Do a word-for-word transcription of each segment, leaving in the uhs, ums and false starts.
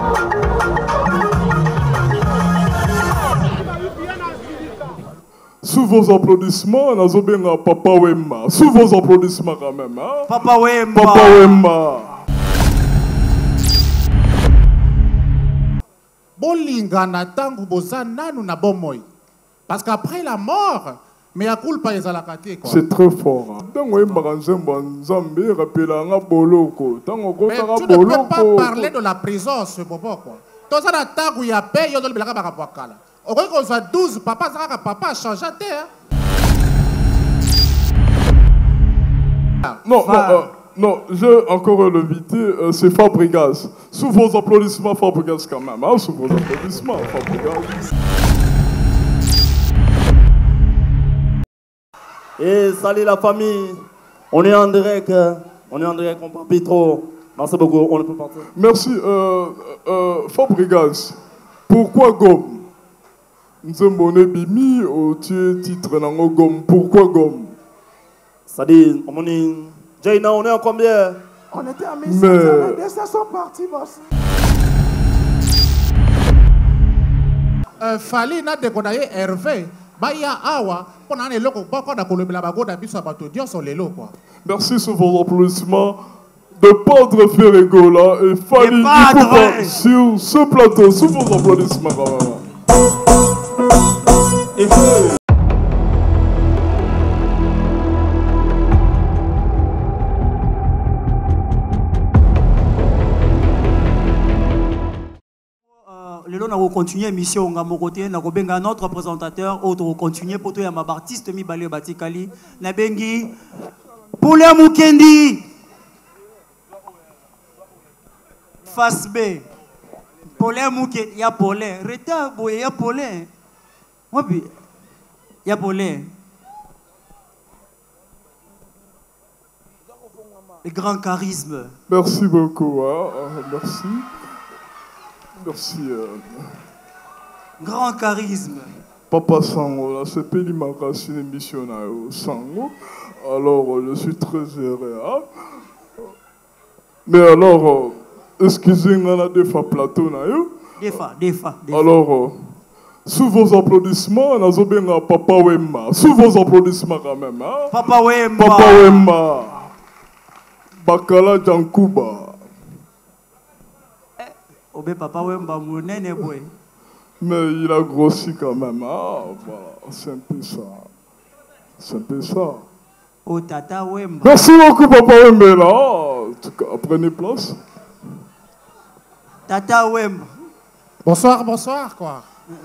Sous vos applaudissements, Nazobenga Papa Wemba. Sous vos applaudissements quand même. Hein? Papa Wemba. Papa Wemba. Bolinga na tangu bozana nous na bomoy. Parce qu'après la mort, mais à culpa ezalakate quoi. C'est très fort. Tango Wemba nzembo nzambe rappelanga boloko. Tango kotaka boloko. Mais tu ne peux pas parler de la prison ce bobo quoi. Tout ça na tangu ya paye yo belaka ba kapakala. On croit qu'on soit douze papa ça papa a changé de terre. Non, non, euh, non, j'ai encore l'invité, euh, c'est Fabregas. Sous vos applaudissements, Fabregas quand même. Hein, sous vos applaudissements, Fabregas. Et salut la famille. On est en direct. On est en direct, on parle plus trop. Merci beaucoup, on peut partir. Merci. Euh, euh, Fabregas, pourquoi Gomme? Nzembone Bimi, au titre nango Gomme. Pourquoi Gomme? C'est-à-dire, on est... Jaina, on est en combien? On était à mille cinq cents, les dessins sont partis, boss. Euh, Fali n'a décodaillé Hervé. Baya awa, on a un loko, bako da kolobela bago da biso abato dion sur les lots quoi. Merci sur vos applaudissements de Padre Ferregola et Fali Ipouba sur ce plateau. Sous vos applaudissements quand même. Et feu. Lelo na continuer émission nga mokote na kobenga notre présentateur autre continuer poto ya mabartiste mi balé batikali na bengi Poulain Mukendi face B Poulain Mukendi ya Poulain reta boye ya Poulain wapi ya Poulain le grand charisme. Merci beaucoup, hein. Merci. Merci. Euh... Grand charisme. Papa Sango, là, c'est Pélimaka, c'est une émission à Sango. Alors, je suis très heureux. Hein? Mais alors, excusez-moi, on a des fois plateau. Des fois, des fois. Alors, euh, sous vos applaudissements, on a bien Papa Wemba. Sous vos applaudissements quand même. Hein? Papa Wemba. Papa Wemba. Bakala Djankouba. Obé Papa Wemba mounene boy. Mais il a grossi quand même. Ah, voilà, c'est un peu ça. C'est un peu ça. Oh Tata Wemba. Merci beaucoup Papa Wemba là. En tout cas, prenez place. Tata Wemba. Bonsoir, bonsoir quoi.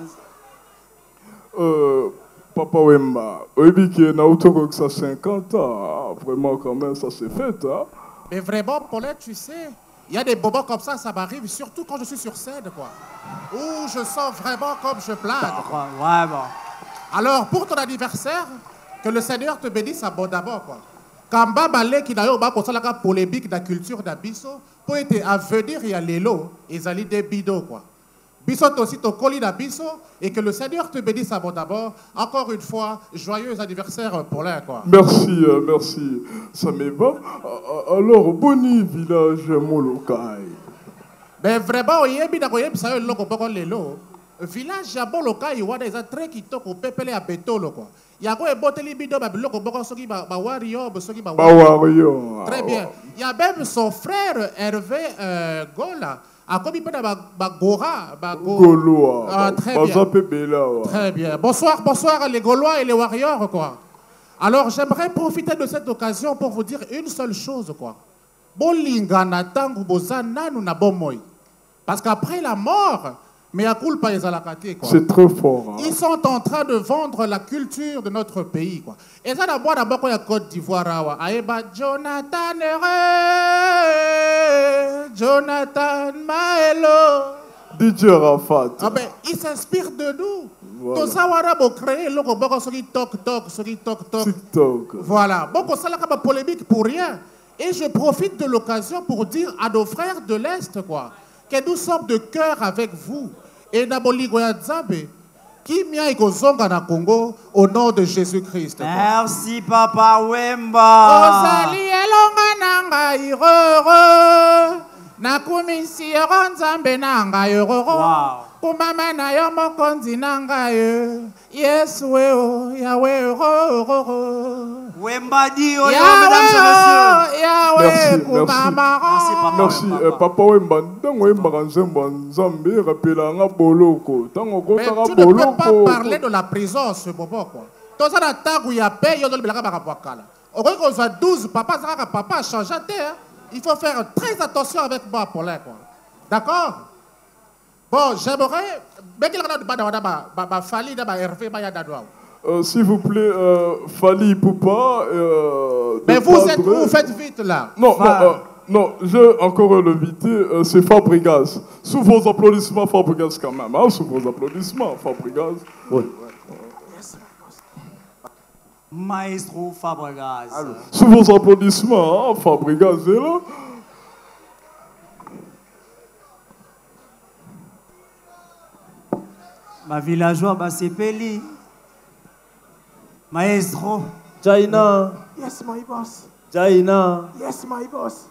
Euh, Papa Wemba. Oui, qui est autour que ça cinquante ans. Vraiment quand même ça s'est fait. Hein? Mais vraiment, Paulette, tu sais, il y a des bobos comme ça, ça m'arrive, surtout quand je suis sur scène, quoi. Où je sens vraiment comme je plane. Ouais, bon. Alors, pour ton anniversaire, que le Seigneur te bénisse abondamment, quoi. Quand Babale, qui d'ailleurs, on ça la polémique de la culture d'Abisso, pour être à venir, il y a l'élo, et ils allaient des bidons, quoi. Bissot aussi ton colis d'Abisso, et que le Seigneur te bénisse abondamment. Encore une fois, joyeux anniversaire pour l'un, quoi. Merci, euh, merci. Ça me va. Alors, Boni, village Molokai. Mais vraiment, il y a bien que ça y est, le village à Molokai, il y a des attraits qui toquent au pépélé à béton, quoi. Il y a quoi botte les bidons, mais le boko soki ba wario, soki ba wario. Très bien. Il y a même son frère Hervé euh, Gola. Ah, comme il peut avoir Gora, Gaulois. Ah, très bien. Très bien. Bonsoir, bonsoir les Gaulois et les Warriors, quoi. Alors, j'aimerais profiter de cette occasion pour vous dire une seule chose, quoi. Bolinga na tangu bozana nous na bomoy. Parce qu'après la mort, mais à culpa ezalakate, quoi. C'est très fort. Hein? Ils sont en train de vendre la culture de notre pays, quoi. Et ça d'abord, d'abord, il y a Côte d'Ivoire, Aeba Jonathan Heureux, Jonathan Maelo. D J Rafat. Ah ben, ils s'inspirent de nous. Voilà. Tout ça, on a créé le robot sur TikTok, TikTok, sur TikTok. TikTok. Voilà. Bon, ça, là, pas polémique pour rien. Et je profite de l'occasion pour dire à nos frères de l'Est, quoi, que nous sommes de cœur avec vous. Et Naboli Goyadzabe, qui m'a écouté na Congo au nom de Jésus-Christ. Merci, Papa Wemba. Osali elonga nanga irere, nakumisi yo nzambe nanga yo Wow. kumama na yo mokonzi nanga yo Yesu o Yahweh o Wembadi, oh, mesdames et messieurs. Yahweh Merci, kumama merci, papa. Merci, Papa. euh, papa Wemba, ntango oyembaka nzembo ya Nzambe rapelanga boloko. Ntango Mais okotaka tu ne peux pas boloko. parler de la prison, ce bobo, quoi. Tout ça, la tag où il y a paix, il y a le bakapakala. Au moins qu'on soit douze, papa, ça va papa changer de terre. Il faut faire très attention avec moi, Paulin, quoi. D'accord? Bon, j'aimerais. Mais qu'il y a Fali, Hervé, Bayadadouao. Euh, S'il vous plaît, euh, Fali Poupa. Euh, Mais de vous Padre- êtes où? Vous faites vite, là. Non, non, Fa- euh, non, j'ai encore le vité, euh, c'est Fabregas. Sous vos applaudissements, Fabregas quand même. Hein, sous vos applaudissements, Fabregas. Oui. Maestro Fabregas. Sous vos applaudissements, hein, Fabregas est là. Ma villageois, Basepeli. Maestro. Jaina, Yes, my boss. Jaina, Yes, my boss.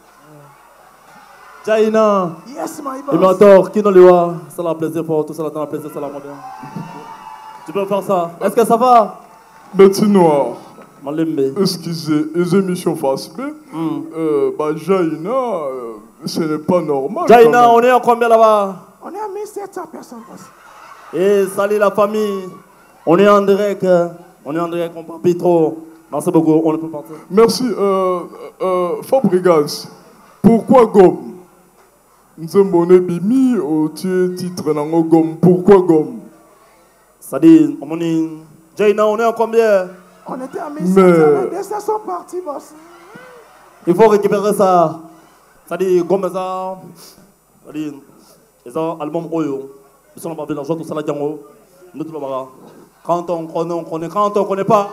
Jaina. Yes, my Il boss. m'entend, qui nous le voit. Ça l'a plaisir pour tout ça, ça l'a plaisir, ça l'a bien. Tu peux faire ça. Est-ce que ça va? Petit noir. Malembe. Excusez, les émissions face B, euh, bah, Jaina, euh, ce n'est pas normal. Jaina, quand on est en combien là-bas? On est à mille sept cents personnes, boss. Et salut la famille. On est en direct. On est en direct, on parle plus trop. Merci beaucoup, on ne peut partir. même. Merci, euh, euh, Fabregas. Pourquoi Gomme? Nzembone Bimi, au titre nango Gomme. Pourquoi Gomme? C'est-à-dire, on est. Jaina, on est en combien? On était à mille sept cents, Mais- les deux sont partis, boss. Il faut récupérer ça. C'est-à-dire, comme ça. C'est-à-dire, les albums Oyo. Ils sont là-bas, tout ça, là, Django. Nous, tout là-bas. Quand on connaît, on connaît. Quand on ne connaît pas.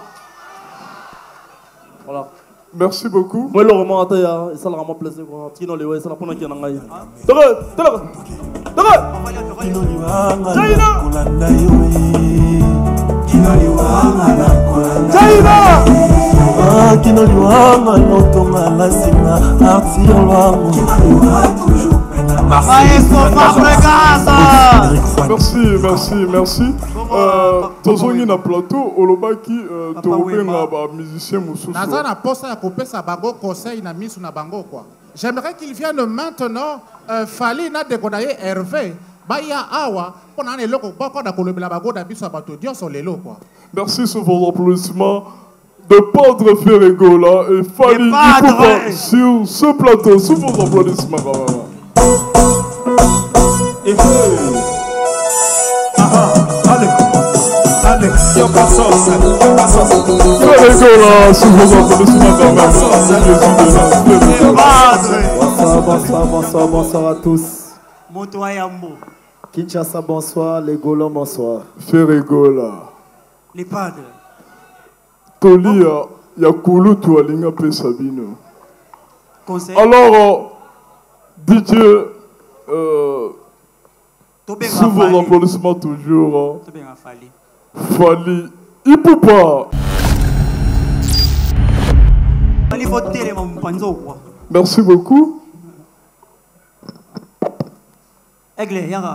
Voilà. Merci beaucoup. Moi, le remonte, et ça, vraiment plaisir. Tino, les ça, la pour nous qui est dans la. Dore, dore, dore. kino liwanga notonga lasinga artir lwangu Maestro Fabregas. Merci, merci, merci. Euh, Tozongi na plateau, Olobaki, euh, Papa Tobenga, Wemba. bah, musicien Moussoussou. Naza na posa ya couper sa bango conseil na misu na bango, quoi. J'aimerais qu'il vienne maintenant, euh, Fali na décodaye Hervé. Baya awa, pour n'en loko boko da kolobela bango da biso bato dio so lelo, quoi. Merci sur vos applaudissements de Padre Ferregola et Fali Et Padre. Ipoupa sur ce plateau, sous vos applaudissements quand même. Ferregola, sous vos applaudissements quand même. Jésus de Nazareth. Bonsoir, bonsoir, bonsoir, bonsoir à tous. Moto Ayambo. Kinshasa, bonsoir. Les Golons, bonsoir. Ferregola. Les padres. Toli ya ya kulutu alinga pe Sabino. Conseil. Alors, euh, D J, euh, Tobenga sous vos Fali. applaudissements toujours, Tobenga Fali. euh, Fali Ipoupa. Fali faut télé mon panzo quoi. Merci beaucoup. Aigle, Yara.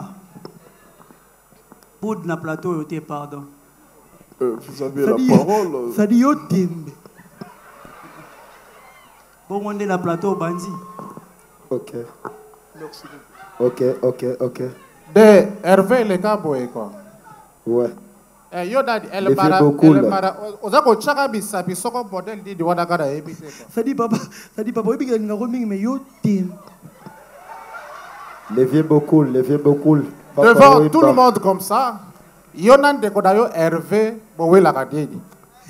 Poud na plateau yoté pardon. Euh, vous avez la parole. ça dit yo tembe Bon on est la plateau bandi. Ok. Ok, ok, ok. De Hervé le kaboy, quoi. Ouais. Eh, yo dadi, Les elle mara, vieux beaucoup, elle là. mara, ozako chaka bisa bisoko modèle di wada gada ebite, quoi. ça dit papa ça dit papa oyebi nga romingi mais yo tembe Les vieux beaucoup, les vieux beaucoup. Papa Devant Wemba. tout le monde comme ça, Yonan de Kodayo Hervé, Bowe la Gadegi.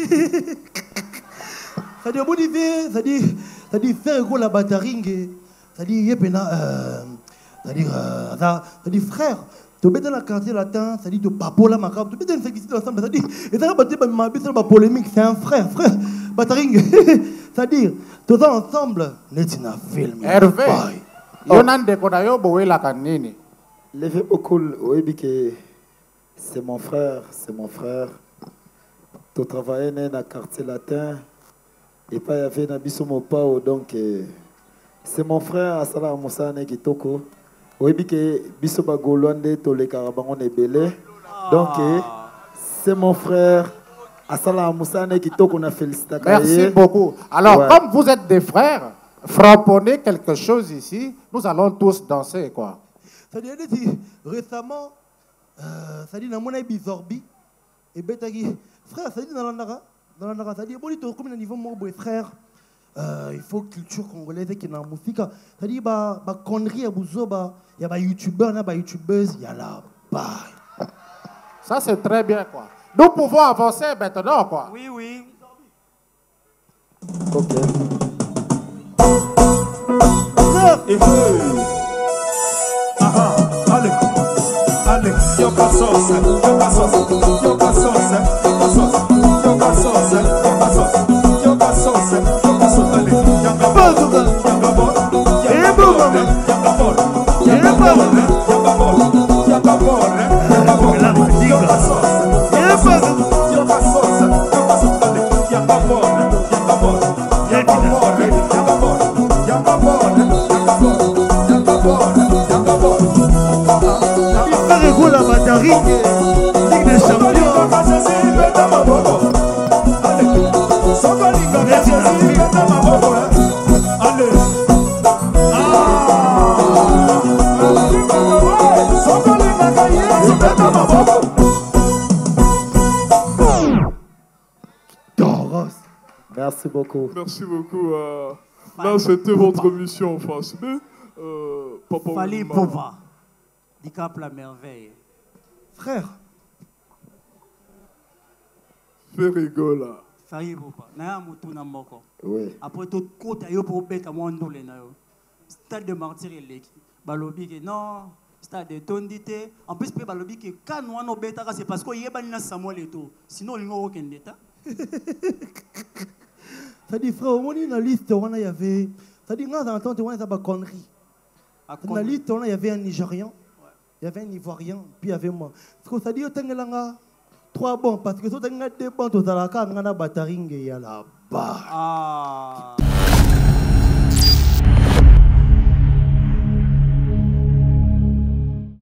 ça dit omoni ve ça dit ça dit faire gros la bataringue ça dit ye pena euh ça dit euh, ça ça dit frère to beta la quartier latin ça dit to papola makabu to beta une séquence ensemble ça dit et ça va battre ma bita ba polémique c'est un frère frère bataringue ça dit tous ensemble netina film Hervé, Yonan de Kodayo, Bowe la Kanini. Les vieux beaucoup, oui, que c'est mon frère, c'est mon frère. Tu travailles dans le quartier latin. Et pas y avait un biso mon pao, donc euh, C'est mon frère Asala Moussane Kitoko. Oui, que biso ba Golande to le Karabangon est belé. Donc c'est mon frère Asala Moussane Kitoko na félicité. Merci beaucoup. Alors ouais. Comme vous êtes des frères, frapponnez quelque chose ici, nous allons tous danser quoi. Ça dit récemment euh, ça dit na mona bizorbi et betagi frère ça dit dans la dans la ça dit bon il comme niveau mon beau frère. Euh, il faut culture congolaise qui est dans la musique. C'est-à-dire, bah, bah, connerie à Bouzoba, il y a des youtubeurs, il y a des youtubeuses, il y a là, bah. Ça, c'est très bien, quoi. Nous pouvons avancer maintenant, quoi. Oui, oui. Ok. Aha, allez, allez, yo pas sauce, yo pas sauce, yo pas sauce, yo pas sauce, yo pas sauce, yo pas sauce, yo pas sauce, yo pas sauce, allez, yo pas bon, yo pas bon, yo pas bon, yo pas bon, yo pas bon, yo pas bon, yo pas bon, la musique, yo pas sauce, yo pas sauce, yo pas sauce, allez, yo pas bon, yo pas bon, yo pas bon, yo pas bon, yo pas bon, yo pas bon. La batterie, Ligue des champions. Merci beaucoup. Merci beaucoup. Euh, là, c'était votre mission face B. Euh, Papa Fali Pouva. Dicap la merveille. Frère. Fais rigoler. Fali Pouva. Naya mutu na moko. Oui. Après tout côté yo pour beta mo ndole na yo. Stade de martyr eleki. Balobi que non, stade de tondité. En plus pe balobi que quand on beta c'est parce que yebani na Samuel eto. Sinon lingo okendeta. Ça dit frère, on a une liste on y avait ça dit dans entente on a des conneries. Dans la liste on y avait un Nigérian. Il y avait un Ivoirien, puis il y avait moi. Parce que ça dit que tu as trois bons, parce que si tu as deux bons, tu as la carte, tu as la bataringue, il y a là-bas. Ah.